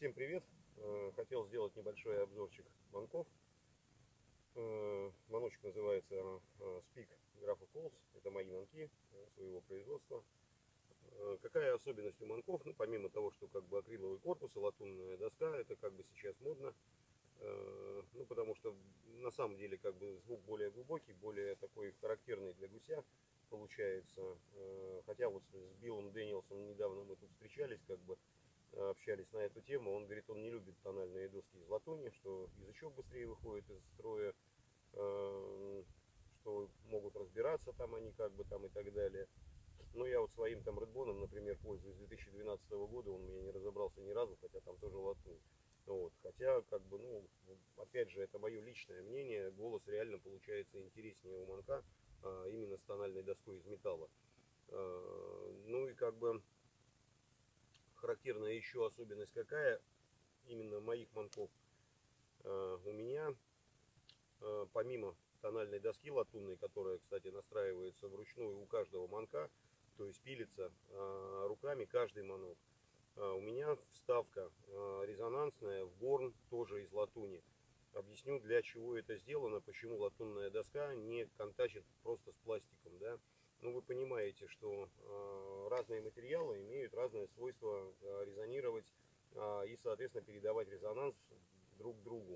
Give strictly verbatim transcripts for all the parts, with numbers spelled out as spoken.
Всем привет! Хотел сделать небольшой обзорчик манков. Маночек называется Speak Grapho Calls. Это мои манки своего производства. Какая особенность у манков? Ну, помимо того, что как бы акриловый корпус и латунная доска, это как бы сейчас модно. Ну, потому что на самом деле как бы звук более глубокий, более такой характерный для гуся получается. Хотя вот с Биллом Дэниелсом недавно мы тут встречались, как бы общались на эту тему. Он говорит, он не любит тональные доски из латуни, что язычок быстрее выходит из строя, что могут разбираться там они как бы там и так далее. Но я вот своим там Redbone, например, пользуюсь с две тысячи двенадцатого года, он у меня не разобрался ни разу, хотя там тоже латунь. Вот. Хотя, как бы, ну, опять же, это мое личное мнение, голос реально получается интереснее у манка, а, именно с тональной доской из металла. А, ну и как бы характерная еще особенность какая именно моих манков. А, у меня, а, помимо тональной доски латунной, которая, кстати, настраивается вручную у каждого манка, то есть пилится а, руками каждый манок, у меня вставка резонансная в горн, тоже из латуни. Объясню, для чего это сделано, почему латунная доска не контачит просто с пластиком. Да? Ну, вы понимаете, что разные материалы имеют разное свойство резонировать и, соответственно, передавать резонанс друг другу.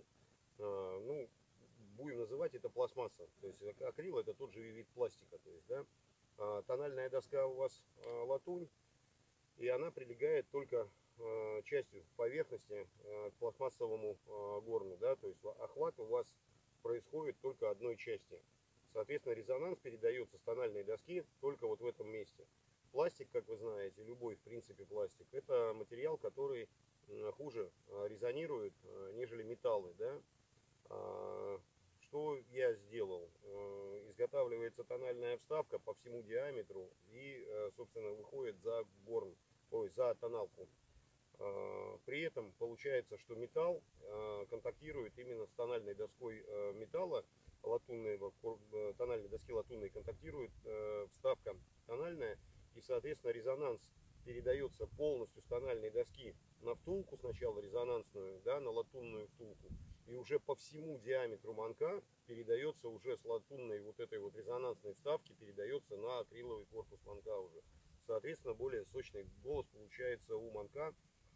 Ну, будем называть это пластмасса. То есть акрил — это тот же вид пластика. То есть, да? Тональная доска у вас латунь, и она прилегает только э, частью поверхности э, к пластмассовому э, горну, да, то есть охват у вас происходит только одной части. Соответственно, резонанс передается с тональной доски только вот в этом месте. Пластик, как вы знаете, любой в принципе пластик, это материал, который э, хуже э, резонирует, э, нежели металлы, да. А, что я сделал? Э, изготавливается тональная вставка по всему диаметру и, э, собственно, выходит за горн. Ой, за тоналку. При этом получается, что металл контактирует именно с тональной доской металла, латунной, тональной доски латунной контактирует вставка тональная, и, соответственно, резонанс передается полностью с тональной доски на втулку, сначала резонансную, да, на латунную втулку, и уже по всему диаметру манка передается уже с латунной вот этой вот резонансной вставки, передается на акриловый корпус манка уже. Соответственно, более сочный голос получается у манка,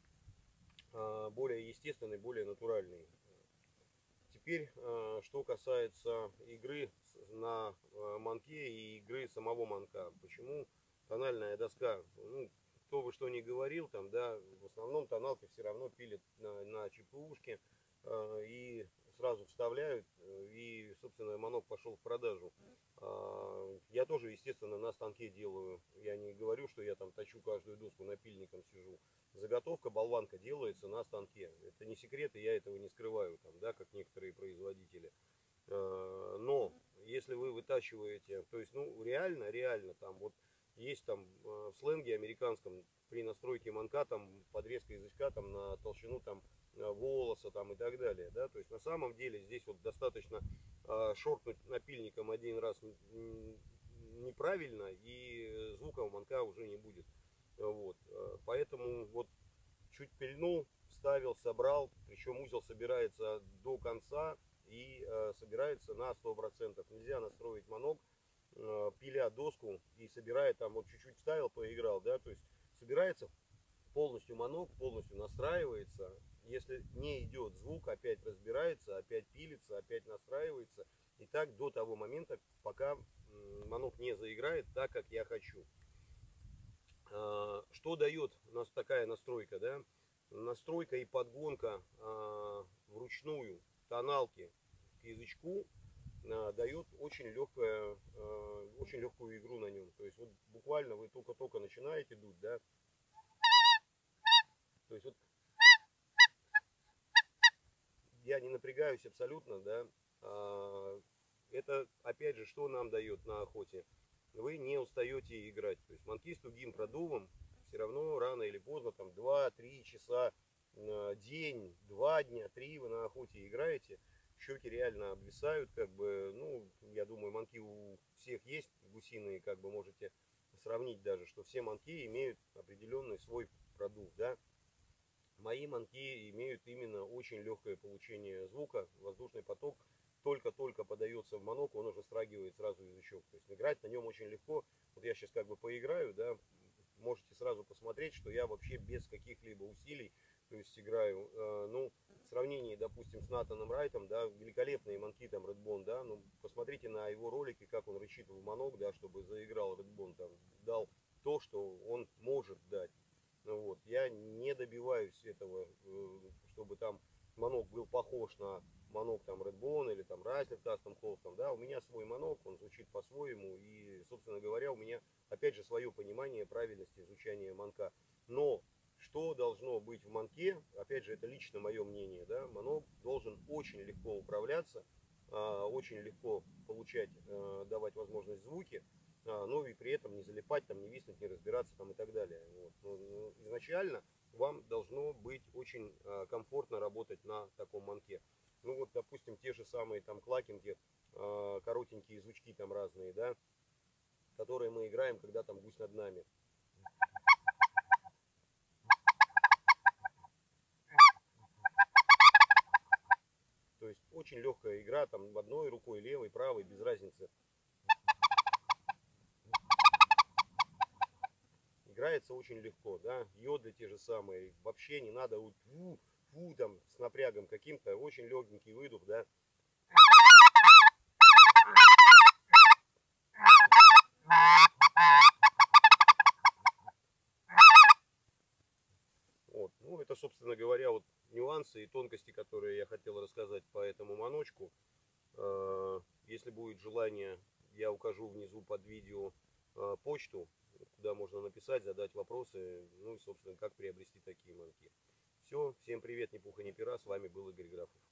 более естественный, более натуральный. Теперь, что касается игры на манке и игры самого манка. Почему тональная доска? Ну, кто бы что ни говорил, там, да, в основном тоналки все равно пилят на, на ЧПУшке и сразу вставляют, и, собственно, манок пошел в продажу. Я тоже, естественно, на станке делаю. Я не говорю, что я там точу каждую доску напильником сижу. Заготовка, болванка делается на станке. Это не секрет, и я этого не скрываю, там, да, как некоторые производители. Но если вы вытачиваете, то есть, ну, реально, реально, там, вот, есть там в сленге американском при настройке манка там подрезка язычка там на толщину там волоса там и так далее, да, то есть на самом деле здесь вот достаточно э, шоркнуть напильником один раз неправильно, и звука у манка уже не будет. Вот, поэтому вот чуть пильнул, вставил, собрал, причем узел собирается до конца и э, собирается на сто процентов. Нельзя настроить манок, э, пиля доску и собирая там, вот чуть-чуть вставил, поиграл, да, то есть собирается полностью манок, полностью настраивается. Если не идет звук, опять разбирается, опять пилится, опять настраивается. И так до того момента, пока манок не заиграет так, как я хочу. Что дает у нас такая настройка, да? Настройка и подгонка вручную тоналки к язычку дает очень легкую, очень легкую игру на нем. То есть вот буквально вы только-только начинаете дуть, да? То есть вот я не напрягаюсь абсолютно, да. Это опять же что нам дает на охоте? Вы не устаете играть. То есть манки с тугим продувом все равно рано или поздно, там два-три часа, день, два дня, три вы на охоте играете. Щеки реально обвисают, как бы, ну, я думаю, манки у всех есть, гусиные, как бы можете сравнить даже, что все манки имеют определенный свой продув, да. мои манки имеют именно очень легкое получение звука. Воздушный поток только-только подается в манок, он уже страгивает сразу язычок. То есть играть на нем очень легко. Вот я сейчас как бы поиграю, да, можете сразу посмотреть, что я вообще без каких-либо усилий, то есть играю, э, ну, в сравнении, допустим, с Натаном Райтом, да, великолепные манки там Redbone, да, ну, посмотрите на его ролики, как он рычит в манок, да, чтобы заиграл Redbone, там, дал то, что он может дать. Ну, вот, я не добиваюсь этого, э, чтобы там манок был похож на манок там Redbone или там Razer Custom Host, там, да, у меня свой манок, он звучит по-своему, и, собственно говоря, у меня, опять же, свое понимание правильности изучения манка. Но что должно быть в манке, опять же, это лично мое мнение, да, манок должен очень легко управляться, очень легко получать, давать возможность звуки, ну и при этом не залипать, там, не виснуть, не разбираться там, и так далее. Вот. Но изначально вам должно быть очень комфортно работать на таком манке. Ну вот, допустим, те же самые там клакинги, коротенькие звучки там разные, да, которые мы играем, когда там гусь над нами. То есть очень легкая игра, там одной рукой, левой, правой, без разницы. Играется очень легко, да, йоды те же самые, вообще не надо вот, фу, фу, там, с напрягом каким-то, очень легенький выдух, да. Вот. Ну, это, собственно говоря, вот нюансы и тонкости, которые я хотел рассказать по этому маночку. Если будет желание, я укажу внизу под видео почту, куда можно написать, задать вопросы, ну и, собственно, как приобрести такие манки. Все, всем привет, ни пуха, ни пера, с вами был Игорь Графов.